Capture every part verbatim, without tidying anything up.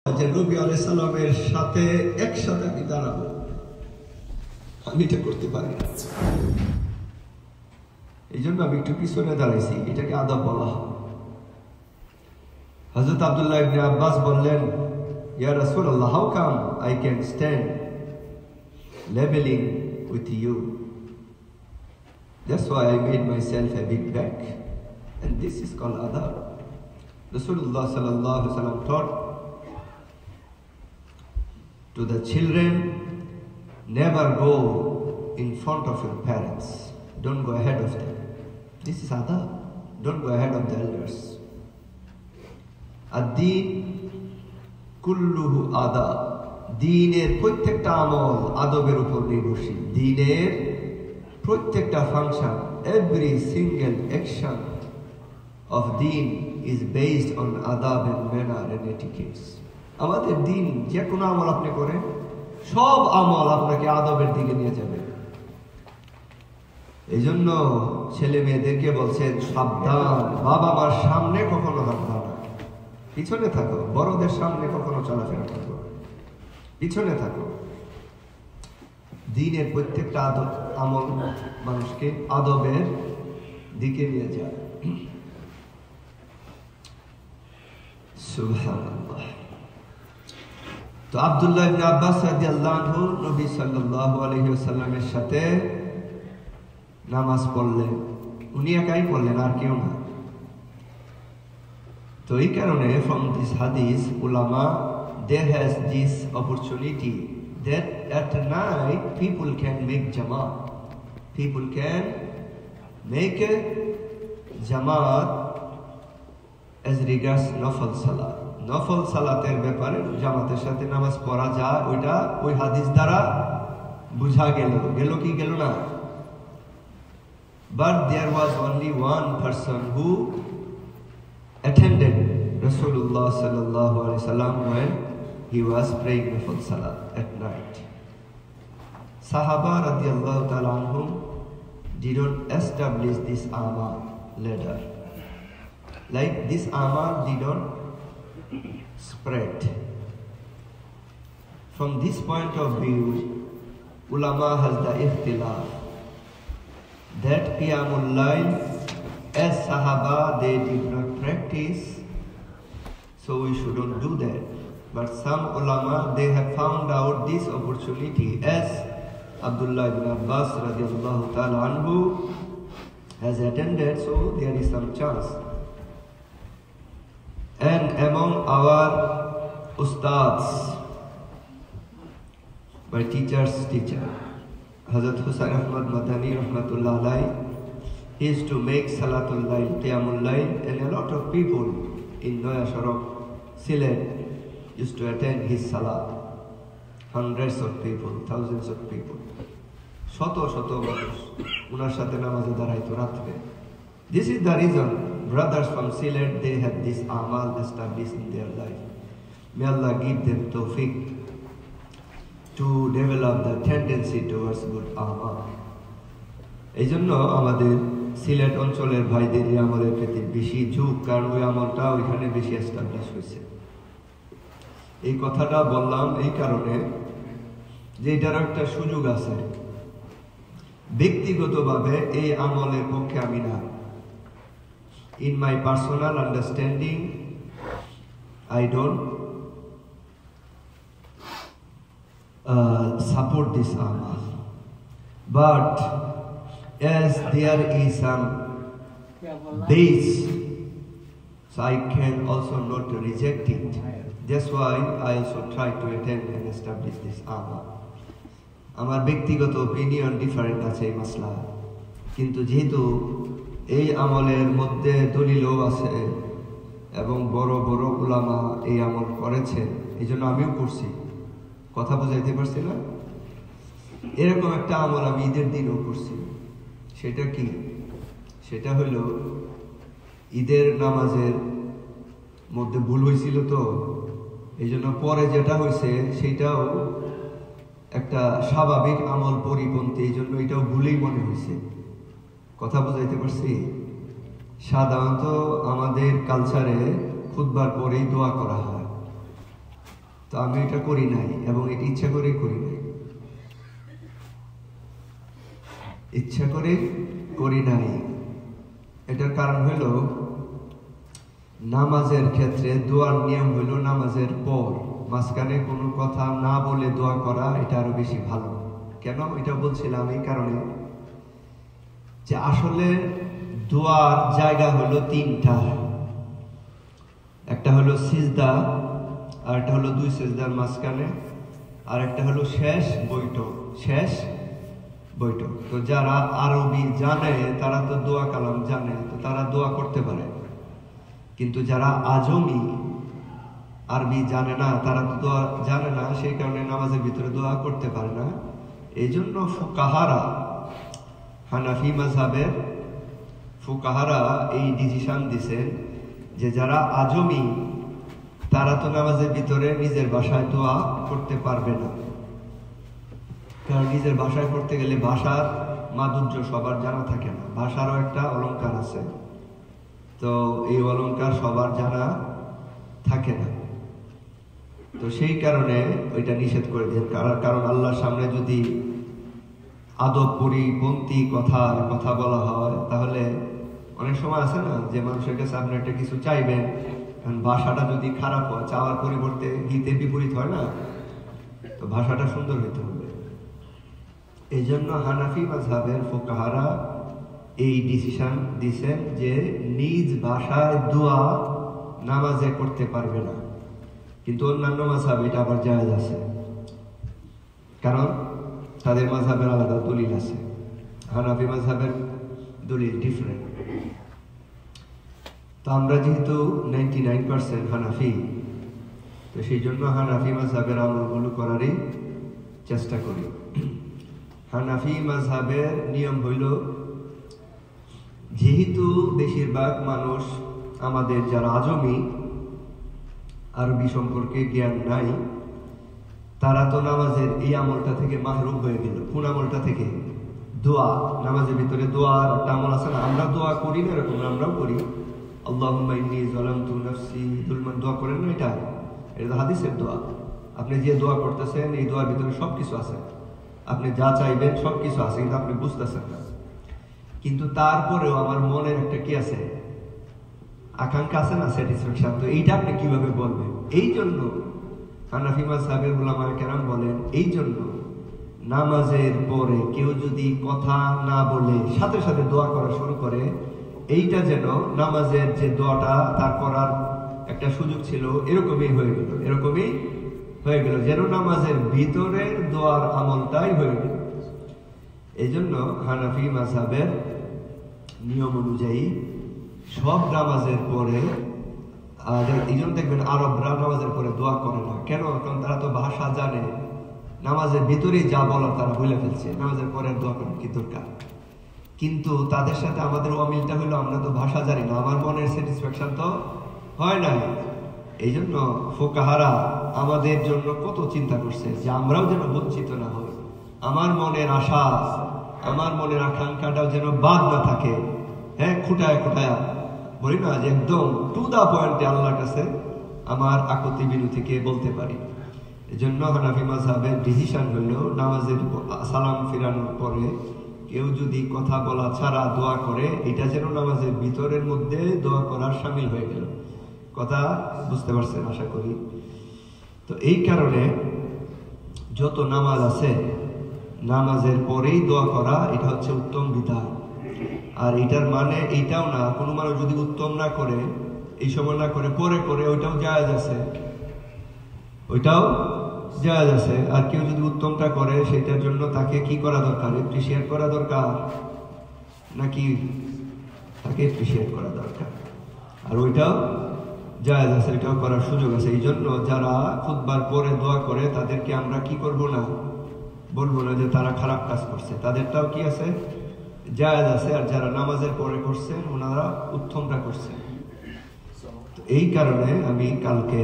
যে নবী আলাইহিস সালামের সাথে একসাথে আমি দাঁড়াবো, আমি এটা করতে পারি না। এই জন্য আমি একটু পিছনে দাঁড়াইছি, এটাকে আদব বলা হয়। হযরত আব্দুল্লাহ ইবনে আব্বাস বললেন, ইয়া রাসূলুল্লাহ, how come I can stand leveling with you? That's why I made myself a big back, and this is called adab. Rasulullah sallallahu alaihi wasallam taught to the children, never go in front of your parents. Don't go ahead of them. This is adab. Don't go ahead of the elders. Ad-din kulluhu adab. দিনের প্রত্যেকটা আমল আদবের উপর নির্ভরশীল। দিনের প্রত্যেকটা function, every single action of din is based on adab and manner and etiquettes. আমাদের দিন যে কোনো আমল আপনি করেন, সব আমল আপনাকে আদবের দিকে নিয়ে যাবে। এই জন্য ছেলে মেয়েদেরকে বলছেন, সাবধান, বাবা মার সামনে কখনো হাত না, পিছনে থাকো। বড়দের সামনে কখনো চলাফেরা করো, পিছনে থাকো। দিনের প্রত্যেকটা আদব আমল মানুষকে আদবের দিকে নিয়ে যায়। সুবহানাল্লাহ। তো আব্দুল্লাহ ইবনে আব্বাস রাদিয়াল্লাহু আনহু নবী সাল্লাল্লাহু আলাইহি ওয়াসাল্লামের সাথে নামাজ পড়লেন। উনি একাই পড়লেন, আর কেউ না। তো এই কারণে from this hadith ulama there has this opportunity that at night people can make jamaat, people can make a jamaat as regards nafal salat. নফল সালাতের ব্যাপারে জামাতের সাথে নামাজ পড়া যায়, ওইটা ওই হাদিস দ্বারা বুঝা গেল। গেল কি গেল না? But there was only one person who attended Rasulullah sallallahu alaihi wasallam when he was praying nafal salat at night. Sahaba radiyallahu ta'ala anhum didn't establish this amal later. Like this amal didn't spread. From this point of view, ulama has the ikhtilaf that qiyamul layl as sahaba they did not practice, so we shouldn't do that. But some ulama they have found out this opportunity, as Abdullah ibn Abbas radiyallahu ta'ala anhu has attended, so there is some chance. And among our ustads, my teacher's teacher, Hazrat Hussain Ahmad Madani rahmatullah alayhi, he used to make Salatul Layl, Qiyamul Layl, and a lot of people in Noya Sharok, Sylhet, used to attend his Salat. Hundreds of people, thousands of people. Shoto shoto মানুষ উনার সাথে নামাজে দাঁড়াইতো রাত্রে। This is the reason brothers from Sylhet, they have this amal established in their life. May Allah give them tawfiq to develop the tendency towards good amal. এই জন্য আমাদের সিলেট অঞ্চলের ভাইদের এই আমলের প্রতি বেশি ঝোঁক, কারণ ওই আমলটা ওইখানে বেশি এস্টাবলিশ হয়েছে। এই কথাটা বললাম এই কারণে যে এটার একটা সুযোগ আছে। ব্যক্তিগতভাবে এই আমলের পক্ষে আমি না। In my personal understanding, I don't uh, support this amal. But as there is some base, so I can also not reject it. That's why I also try to attend and establish this amal. আমার ব্যক্তিগত opinion different আছে এই মাসলা, কিন্তু যেহেতু এই আমলের মধ্যে দলিলও আছে এবং বড় বড় উলামা এই আমল করেছে, এই জন্য আমিও করছি। কথা বুঝাইতে পারছি না? এরকম একটা আমল আমি ঈদের দিনও করছি। সেটা কি? সেটা হলো ঈদের নামাজের মধ্যে ভুল হয়েছিল, তো এই জন্য পরে যেটা হয়েছে সেটাও একটা স্বাভাবিক আমল পরিপন্থী, এই জন্য এটাও ভুলেই মনে হয়েছে। কথা বুঝাইতে পারছি? সাধারণত আমাদের কালচারে খুতবার পরেই দোয়া করা হয়, তো আমি এটা করি নাই এবং এটা ইচ্ছা করে করি নাই, ইচ্ছা করে করি নাই। এটার কারণ হইল নামাজের ক্ষেত্রে দোয়ার নিয়ম হইল নামাজের পর মাঝখানে কোনো কথা না বলে দোয়া করা এটা আরো বেশি ভালো। কেন এটা বলছিলাম? এই কারণে যে আসলে দোয়ার জায়গা হলো তিনটা, একটা হলো সিজদা, আর একটা হলো দুই সিজদার মাঝখানে, আর একটা হলো শেষ বৈঠক। শেষ বৈঠক তো যারা আরবি জানে তারা তো দোয়া কালাম জানে, তো তারা দোয়া করতে পারে। কিন্তু যারা আজমি আরবি জানে না, তারা তো দোয়া জানে না, সেই কারণে নামাজের ভিতরে দোয়া করতে পারে না। এই জন্য ফুকাহারা, হানাফি মাযহাবের ফুকাহারা এই ডিসিশন দিছেন যে যারা আজমি তারা তো নামাজের ভিতরে নিজের ভাষায় দোয়া করতে পারবে না, কারণ নিজের ভাষায় করতে গেলে ভাষার মাধুর্য সবার জানা থাকে না। ভাষারও একটা অলংকার আছে, তো এই অলংকার সবার জানা থাকে না। তো সেই কারণে ওইটা নিষেধ করে দেন। কারণ আল্লাহর সামনে যদি আদব পরিপন্থী কথা কথা বলা হয়, তাহলে অনেক সময় আছে না যে মানুষের কাছে আপনি একটা কিছু চাইবেন, কারণ ভাষাটা যদি খারাপ হয়, চাওয়ার পরিবর্তে হিতে বিপরীত হয় না, তো ভাষাটা সুন্দর হইতে হবে। এই জন্য হানাফি মাযহাবের ফুকাহারা এই ডিসিশন দিছেন যে নিজ ভাষায় দোয়া নামাজে করতে পারবে না। কিন্তু অন্যান্য মাযহাব এটা আবার জায়েজ আছে, কারণ তাদের মাযহাবের আলাদা দলিল আছে। হানাফি মাযহাবের দলিল ডিফারেন্ট। তো আমরা যেহেতু নাইনটি নাইন পার্সেন্ট হানাফি, তো সেই জন্য হানাফি মাযহাবের আমলগুলো করারই চেষ্টা করি। হানাফি মাযহাবের নিয়ম হইল, যেহেতু বেশিরভাগ মানুষ আমাদের যারা আজমি আরবি সম্পর্কে জ্ঞান নাই, তারা তো নামাজের এই আমলটা থেকে মাহরুম হয়ে গেল। কোন আমলটা থেকে? দোয়া। নামাজের ভিতরে দোয়ার একটা আমল আছে না, আমরা দোয়া করি না এরকম, আমরাও করি আল্লাহুম্মা ইন্নী যালামতু নাফসি যুলমান, দোয়া করেন না? এটা এটা হাদিসের দোয়া। আপনি যে দোয়া করতেছেন এই দোয়ার ভিতরে সবকিছু আছে, আপনি যা চাইবেন সবকিছু আছে, কিন্তু আপনি বুঝতেছেন না। কিন্তু তারপরেও আমার মনের একটা কি আছে, আকাঙ্ক্ষা আছে না, স্যাটিসফ্যাকশন। তো এইটা আপনি কিভাবে বলবেন? এই জন্য হানাফি মাযহাবের উলামায়ে কেরাম বলেন, এই জন্য নামাজের পরে কেউ যদি কথা না বলে সাথে সাথে দোয়া করা শুরু করে, এইটা যেন নামাজের যে দোয়াটা তার করার একটা সুযোগ ছিল এরকমই হয়ে গেল, এরকমই হয়ে গেল, যেন নামাজের ভিতরের দোয়ার আমলটাই হয়ে গেল। এই জন্য হানাফি মাযহাবের নিয়ম অনুযায়ী সব নামাজের পরে, এই জন্য দেখবেন আরবরা নামাজের পরে দোয়া করে না। কেন? কারণ তারা তো ভাষা জানে, নামাজের ভিতরেই যা বলার তারা বলে ফেলছে, নামাজের পরে দোয়া করার কি দরকার? কিন্তু তাদের সাথে আমাদের অমিলটা হলো, আমরা তো ভাষা জানি না, আমার মনের স্যাটিসফ্যাকশন তো হয় না। এই জন্য ফুকাহারা আমাদের জন্য কত চিন্তা করছে যে আমরাও যেন বঞ্চিত না হই, আমার মনের আশা, আমার মনের আকাঙ্ক্ষাটাও যেন বাদ না থাকে। হ্যাঁ, খুঁটায় খুঁটায় বলি না, যে একদম টু দা পয়েন্টে আল্লাহর কাছে আমার আকুতি বিনতিকে বলতে পারি। এই জন্য হানাফি মাযহাবের ডিসিশন হইল, নামাজের সালাম ফিরানোর পরে কেউ যদি কথা বলা ছাড়া দোয়া করে, এটা যেন নামাজের ভিতরের মধ্যে দোয়া করার শামিল হয়ে গেল। কথা বুঝতে পারছেন আশা করি। তো এই কারণে যত নামাজ আছে, নামাজের পরেই দোয়া করা এটা হচ্ছে উত্তম বিধান। আর এটার মানে এইটাও না, কোনো মানুষ যদি উত্তম না করে, এই সময় না করে পরে করে, ওইটাও জায়েজ আছে, ওইটাও জায়েজ আছে। আর কেউ যদি উত্তমটা করে, সেটার জন্য তাকে কি করা দরকার? এপ্রিশিয়েট করা দরকার, নাকি তাকে এপ্রিশিয়েট করা দরকার। আর ওইটাও জায়েজ আছে, এটাও করার সুযোগ আছে। এই জন্য যারা খুতবার পরে দোয়া করে, তাদেরকে আমরা কি করব না, বলবো না যে তারা খারাপ কাজ করছে, তাদেরটাও কি আছে, জায়েজ আছে। আর যারা নামাজের পরে করছেন, ওনারা উত্তমটা করছেন। তো এই কারণে আমি কালকে,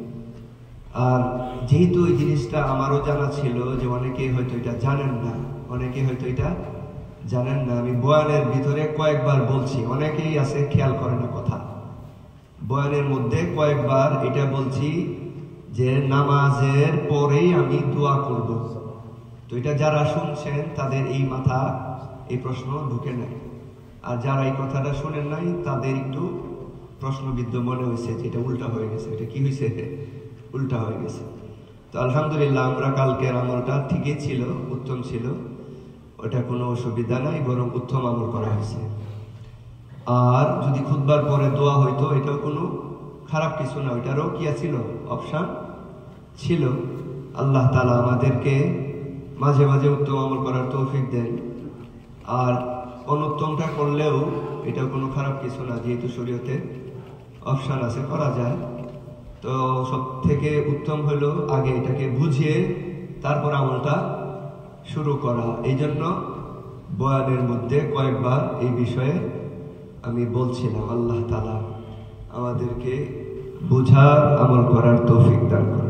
আর যেহেতু এই জিনিসটা আমারও জানা ছিল যে অনেকেই হয়তো এটা জানেন না, অনেকে হয়তো এটা জানেন না, আমি বয়ানের ভিতরে কয়েকবার বলছি, অনেকেই আছে খেয়াল করে না কথা। বয়ানের মধ্যে কয়েকবার এটা বলছি যে নামাজের পরেই আমি দোয়া করব। তো এটা যারা শুনছেন তাদের এই মাথা এই প্রশ্ন ঢুকে নাই, আর যারা এই কথাটা শুনেন নাই তাদের একটু প্রশ্নবিদ্ধ মনে হয়েছে যে এটা উল্টা হয়ে গেছে। এটা কি হয়েছে? উল্টা হয়ে গেছে। তো আলহামদুলিল্লাহ আমরা কালকের আমলটা ঠিকই ছিল, উত্তম ছিল, ওটা কোনো অসুবিধা নাই, বরং উত্তম আমল করা হয়েছে। আর যদি খুতবার পরে দোয়া হইতো এটাও কোনো খারাপ কিছু না, ওইটারও কি ছিল, অপশন ছিল। আল্লাহ তাআলা আমাদেরকে মাঝে মাঝে উত্তম আমল করার তৌফিক দেন, আর অনুত্তমটা করলেও এটা কোনো খারাপ কিছু না, যেহেতু শরীয়তে অপশন আছে, করা যায়। তো সব থেকে উত্তম হলো আগে এটাকে বুঝিয়ে তারপর আমলটা শুরু করা। এই জন্য বয়ানের মধ্যে কয়েকবার এই বিষয়ে আমি বলছিলাম। আল্লাহ তাআলা আমাদেরকে বোঝার আমল করার তৌফিক দান করেন।